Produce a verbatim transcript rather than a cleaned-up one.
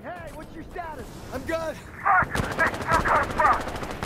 Hey, what's your status? I'm good. Fuck! They still got us back!